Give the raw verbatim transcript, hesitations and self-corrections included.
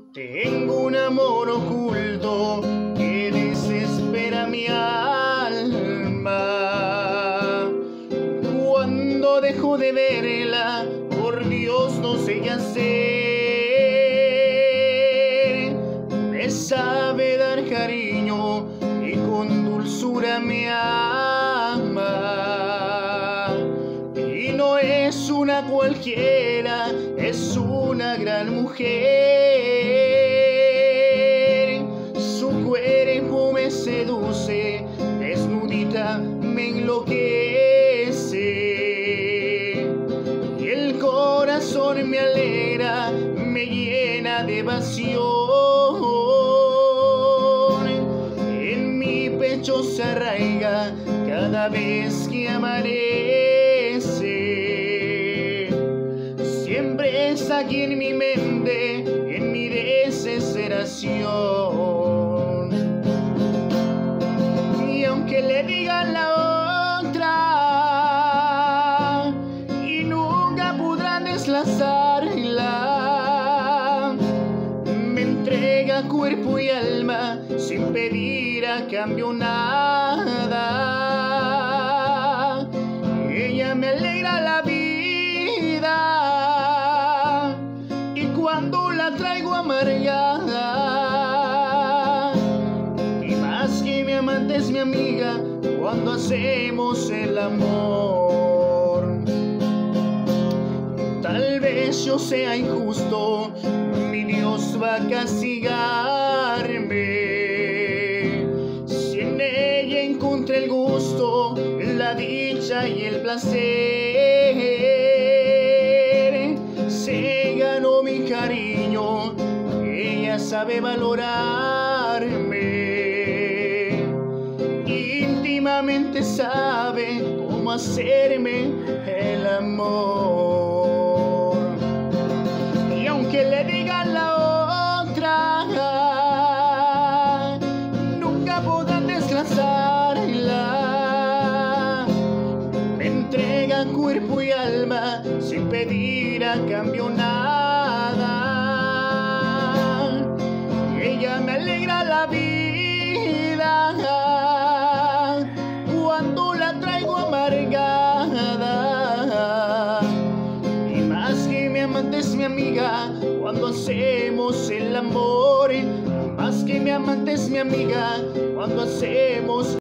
Tengo un amor oculto que desespera mi alma. Cuando dejo de verla, por Dios no sé qué hacer. Me sabe dar cariño y con dulzura me ama. Y no es una cualquiera, es una gran mujer. Su cuerpo me seduce, desnudita me enloquece. Y el corazón me alegra, me llena de pasión. En mi pecho se arraiga cada vez que amanece. Siempre está aquí en mi mente, en mi desesperación. Y aunque le digan la otra, y nunca podrán deslazarla, me entrega cuerpo y alma sin pedir a cambio nada. Ella me alegra la vida y cuando la traigo amargada, y más que mi amante es mi amiga cuando hacemos el amor. Tal vez yo sea injusto, mi Dios va a castigarme. Si en ella encontré el gusto, la dicha y el placer, se ganó mi cariño, ella sabe valorarme. Íntimamente sabe cómo hacerme el amor. Y aunque le digan la otra, nunca podrán descansarla. Me entrega cuerpo y alma sin pedir a cambio nada. Y ella me alegra la vida cuando la traigo amargada. Y más que mi amante es mi amiga cuando hacemos el amor. Más que mi amante es mi amiga cuando hacemos